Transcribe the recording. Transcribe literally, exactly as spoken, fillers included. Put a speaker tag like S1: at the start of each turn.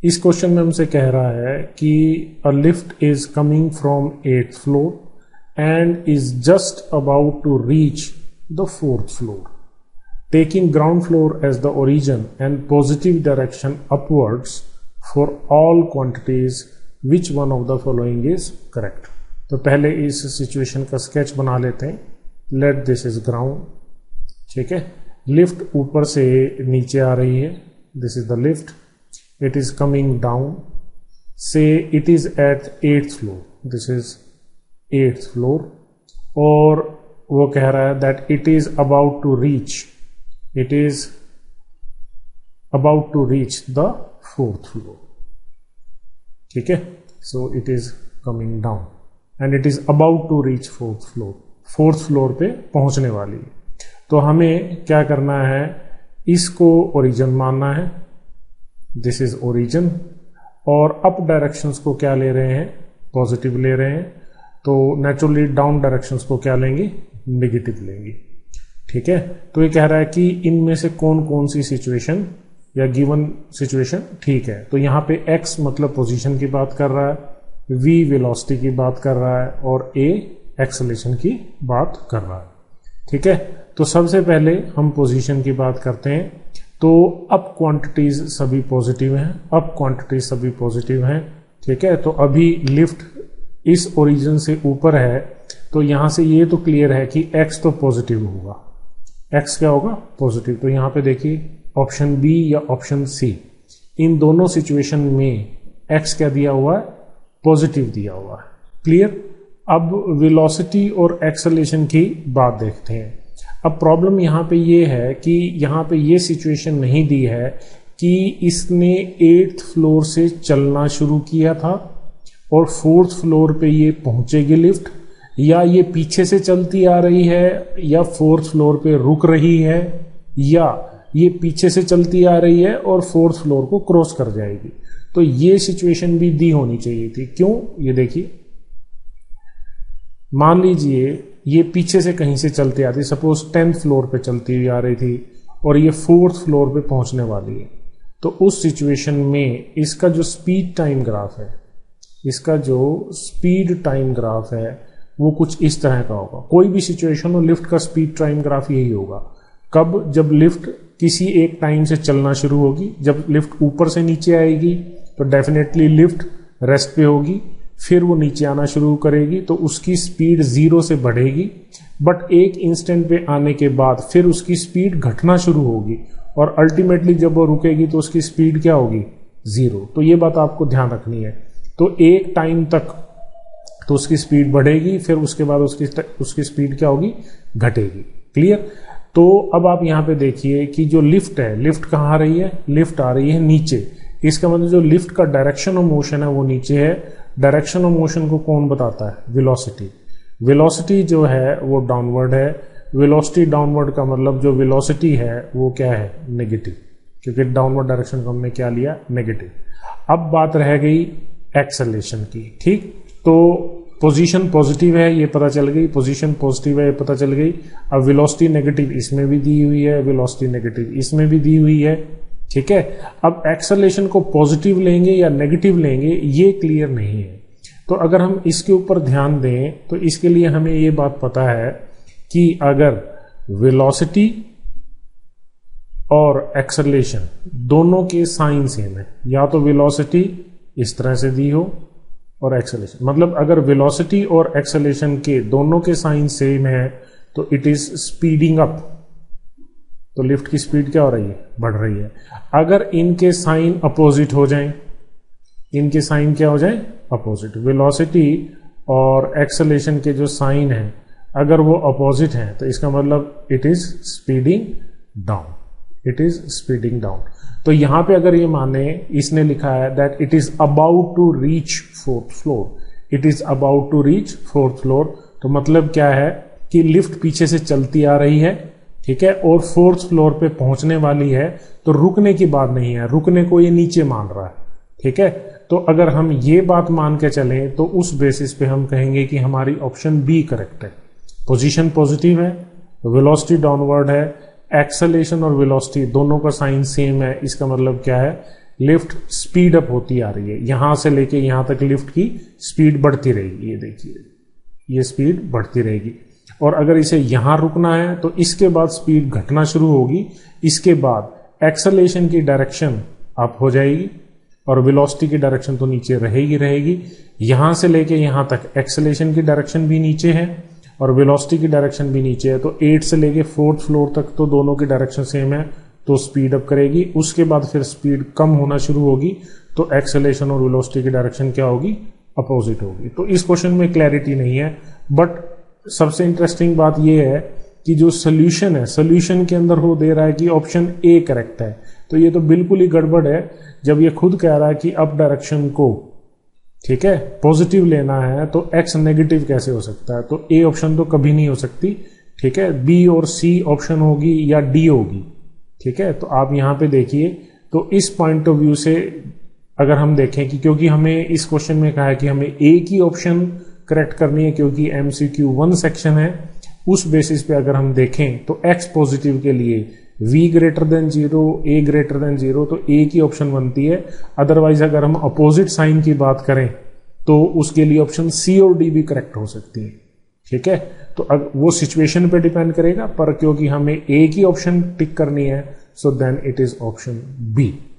S1: इस क्वेश्चन में हमसे कह रहा है कि a lift is coming from eighth floor and is just about to reach the fourth floor, taking ground floor as the origin and positive direction upwards for all quantities, which one of the following is correct? तो पहले इस situation का sketch बना लेते हैं. Let this is ground. ठीक है, lift ऊपर से नीचे आ रही है. This is the lift. It is coming down. Say it is at eighth floor. This is eighth floor. और वो कह रहा है that it is about to reach It is about to reach the fourth floor. ठीक है, so it is coming down and it is about to reach fourth floor. fourth floor पे पहुंचने वाली है. तो हमें क्या करना है, इसको ओरिजिन मानना है. This is origin. और अप डायरेक्शंस को क्या ले रहे हैं, पॉजिटिव ले रहे हैं. तो नेचुरली डाउन डायरेक्शंस को क्या लेंगे, नेगेटिव लेंगे. ठीक है, तो ये कह रहा है कि इनमें से कौन कौन सी सिचुएशन या गिवन सिचुएशन ठीक है. तो यहाँ पे x मतलब पोजीशन की बात कर रहा है, v वेलोसिटी की बात कर रहा है और a एक्सेलरेशन की बात कर रहा है. ठीक है, तो सबसे पहले हम पोजीशन की बात करते हैं. तो अप क्वांटिटीज सभी पॉजिटिव हैं. अप क्वांटिटीज सभी पॉजिटिव हैं. ठीक है, तो अभी लिफ्ट इस ओरिजिन से ऊपर है, तो यहां से ये तो क्लियर है कि x तो पॉजिटिव होगा. x क्या होगा, पॉजिटिव. तो यहां पे देखिए ऑप्शन बी या ऑप्शन सी, इन दोनों सिचुएशन में x क्या दिया हुआ है, पॉजिटिव दिया हुआ है. क्लियर. अब वेलोसिटी और एक्सेलरेशन की बात देखते हैं. अब प्रॉब्लम यहां पे ये है कि यहां पे ये सिचुएशन नहीं दी है कि इसने एट्थ फ्लोर से चलना शुरू किया था और फोर्थ फ्लोर पे ये पहुंचेगी लिफ्ट, या ये पीछे से चलती आ रही है, या फोर्थ फ्लोर पे रुक रही है, या ये पीछे से चलती आ रही है और फोर्थ फ्लोर को क्रॉस कर जाएगी. तो ये सिचुएशन भी दी होनी चाहिए थी. क्यों, ये देखिए, मान लीजिए ये पीछे से कहीं से चलती आती, सपोज टेंथ फ्लोर पे चलती हुई आ रही थी और ये फोर्थ फ्लोर पे पहुंचने वाली है. तो उस सिचुएशन में इसका जो स्पीड टाइम ग्राफ है, इसका जो स्पीड टाइम ग्राफ है वो कुछ इस तरह का होगा. कोई भी सिचुएशन हो, लिफ्ट का स्पीड टाइम ग्राफ यही होगा. कब, जब लिफ्ट किसी एक टाइम से चलना शुरू होगी. जब लिफ्ट ऊपर से नीचे आएगी तो डेफिनेटली लिफ्ट रेस्ट पे होगी, फिर वो नीचे आना शुरू करेगी तो उसकी स्पीड जीरो से बढ़ेगी, बट एक इंस्टेंट पे आने के बाद फिर उसकी स्पीड घटना शुरू होगी और अल्टीमेटली जब वो रुकेगी तो उसकी स्पीड क्या होगी, जीरो. तो ये बात आपको ध्यान रखनी है. तो एक टाइम तक तो उसकी स्पीड बढ़ेगी, फिर उसके बाद उसकी उसकी स्पीड क्या होगी, घटेगी. क्लियर. तो अब आप यहां पे देखिए कि जो लिफ्ट है, लिफ्ट कहां आ रही है, लिफ्ट आ रही है नीचे. इसका मतलब जो लिफ्ट का डायरेक्शन ऑफ मोशन है वो नीचे है. डायरेक्शन ऑफ मोशन को कौन बताता है, वेलोसिटी. वेलोसिटी जो है वो डाउनवर्ड है. वेलोसिटी डाउनवर्ड का मतलब जो वेलोसिटी है वो क्या है, नेगेटिव, क्योंकि डाउनवर्ड डायरेक्शन को हमने क्या लिया, नेगेटिव. अब बात रह गई एक्सेलरेशन की. ठीक, तो पोजीशन पॉजिटिव है ये पता चल गई, पोजीशन पॉजिटिव है ये पता चल गई. अब वेलोसिटी नेगेटिव इसमें भी दी हुई है, वेलोसिटी नेगेटिव इसमें भी दी हुई है. ठीक है, अब एक्सेलरेशन को पॉजिटिव लेंगे या नेगेटिव लेंगे ये क्लियर नहीं है. तो अगर हम इसके ऊपर ध्यान दें तो इसके लिए हमें ये बात पता है कि अगर वेलोसिटी और एक्सेलरेशन दोनों के साइन सेम है, या तो वेलोसिटी इस तरह से दी हो और एक्सेलरेशन, मतलब अगर वेलोसिटी और एक्सेलरेशन के दोनों के साइन सेम है तो इट इज स्पीडिंग अप. तो लिफ्ट की स्पीड क्या हो रही है, बढ़ रही है. अगर इनके साइन अपोजिट हो जाएं, इनके साइन क्या हो जाएं, अपोजिट. वेलोसिटी और एक्सेलरेशन के जो साइन है अगर वो अपोजिट हैं तो इसका मतलब it is speeding down. It is speeding down. तो यहां पे अगर ये माने, इसने लिखा है that it is about to reach fourth floor, it is about to reach fourth floor, तो मतलब क्या है कि लिफ्ट पीछे से चलती आ रही है. ठीक है, और फोर्थ फ्लोर पे पहुंचने वाली है. तो रुकने की बात नहीं है, रुकने को ये नीचे मान रहा है. ठीक है, तो अगर हम ये बात मान के चलें तो उस बेसिस पे हम कहेंगे कि हमारी ऑप्शन बी करेक्ट है. पोजीशन पॉजिटिव है, वेलोसिटी डाउनवर्ड है, एक्सेलरेशन और वेलोसिटी दोनों का साइन सेम है. इसका मतलब क्या है लिफ्ट स्पीड अप होती आ रही है, यहां से लेके यहां तक लिफ्ट की स्पीड बढ़ती रहेगी। ये देखिए ये स्पीड बढ़ती रहेगी। और अगर इसे यहां रुकना है तो इसके बाद स्पीड घटना शुरू होगी, इसके बाद एक्सेलेरेशन की डायरेक्शन अप हो जाएगी और वेलोसिटी की डायरेक्शन तो नीचे रहेगी रहेगी। यहां से लेके यहां तक एक्सेलेरेशन की डायरेक्शन भी नीचे है और वेलोसिटी की डायरेक्शन भी नीचे है, तो एट से लेके फोर्थ फ्लोर तक तो दोनों की डायरेक्शन सेम है, तो स्पीड अप करेगी। उसके बाद फिर स्पीड कम होना शुरू होगी, तो एक्सेलेरेशन और वेलोसिटी की डायरेक्शन क्या होगी, अपोजिट होगी। तो इस क्वेश्चन में क्लैरिटी नहीं है, बट सबसे इंटरेस्टिंग बात यह है कि जो सोल्यूशन है, सोल्यूशन के अंदर वो दे रहा है कि ऑप्शन ए करेक्ट है। तो ये तो बिल्कुल ही गड़बड़ है जब ये खुद कह रहा है कि अप डायरेक्शन को, ठीक है, पॉजिटिव लेना है, तो एक्स नेगेटिव कैसे हो सकता है। तो ए ऑप्शन तो कभी नहीं हो सकती, ठीक है, बी और सी ऑप्शन होगी या डी होगी, ठीक है। तो आप यहां पे देखिए, तो इस पॉइंट ऑफ व्यू से अगर हम देखें कि क्योंकि हमें इस क्वेश्चन में कहा है कि हमें ए की ऑप्शन करेक्ट करनी है क्योंकि एमसीक्यू वन सेक्शन है, उस बेसिस पे अगर हम देखें तो एक्स पॉजिटिव के लिए v greater than zero, A greater than zero, तो ए की ऑप्शन बनती है। अदरवाइज अगर हम अपोजिट साइन की बात करें तो उसके लिए ऑप्शन सी और डी भी करेक्ट हो सकती है, ठीक है। तो अब वो सिचुएशन पे डिपेंड करेगा, पर क्योंकि हमें ए की ऑप्शन टिक करनी है, so then it is option B.